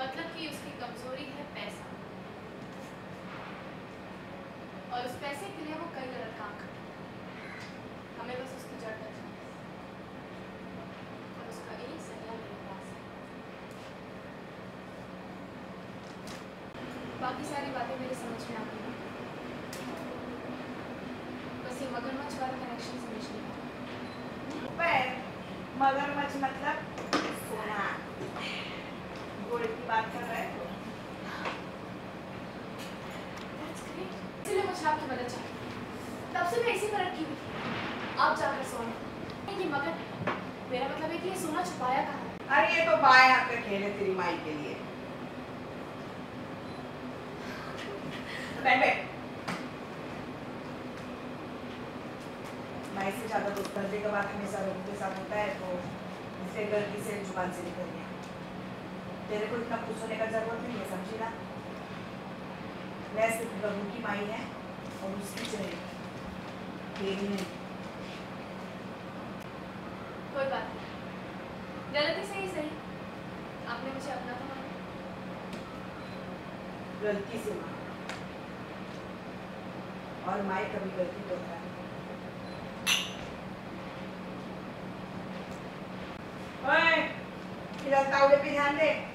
मतलब कि उसकी कमजोरी है पैसा, और उस पैसे के लिए वो कई गलत काम करता है। हमें बस उसकी जड़ तक जाना है, और उसका एक जरिया मेरे पास है। बाकी सारी बातें मेरे समझ में आ गई, बस ये मगरमच्छ वाला कनेक्शन समझ नहीं आया। मगरमच्छ मतलब सोना, गोल्ड की बात कर रहे हो? इसलिए मुझे आपकी मदद चाहिए। तब से मैं इसी पर अटकी हुई थी। आप जाकर सोना। ये मगर मेरा मतलब है कि ये सोना छुपाया कहाँ है? अरे ये तो बाएं हाथ का खेल है तेरी माई के लिए। बैठ बैठ। माई से ज्यादा दोस्त दर्जे का बात हमेशा लोगों के साथ होता है, तो इसलिए गलती से जुबान से निकल गया। तेरे को इतना खुश होने का जरूरत नहीं है, समझी ना? मैं सिर्फ बहू की माई है और उसकी चाहिए, तेरी नहीं। कोई बात नहीं, गलती से ही सही, आपने मुझे अपना तो माना। गलती से माना, और माई कभी गलती तो है। ओए, तावड़े पे ध्यान दे।